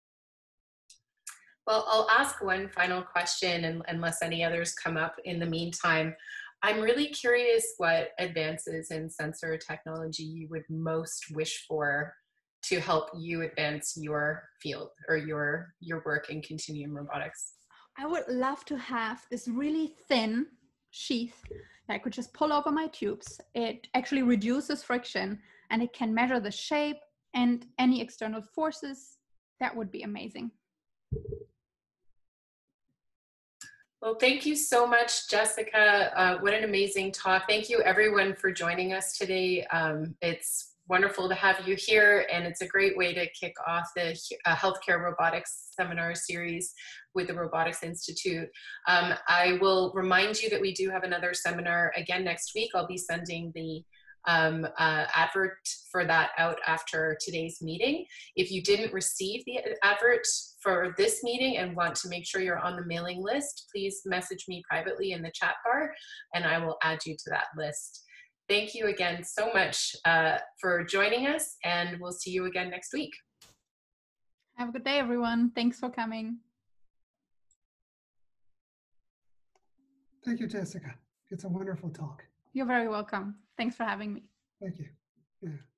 Well, I'll ask one final question, and unless any others come up in the meantime. I'm really curious what advances in sensor technology you would most wish for to help you advance your field or your, your work in continuum robotics. I would love to have this really thin sheath that I could just pull over my tubes. It actually reduces friction and it can measure the shape and any external forces. That would be amazing. Well, thank you so much, Jessica. Uh, what an amazing talk. Thank you everyone for joining us today. Um, it's wonderful to have you here, and it's a great way to kick off the uh, Healthcare Robotics Seminar Series with the Robotics Institute. Um, I will remind you that we do have another seminar again next week. I'll be sending the um, uh, advert for that out after today's meeting. If you didn't receive the advert for this meeting and want to make sure you're on the mailing list, please message me privately in the chat bar and I will add you to that list. Thank you again so much uh, for joining us, and we'll see you again next week. Have a good day, everyone. Thanks for coming. Thank you, Jessica. It's a wonderful talk. You're very welcome. Thanks for having me. Thank you. Yeah.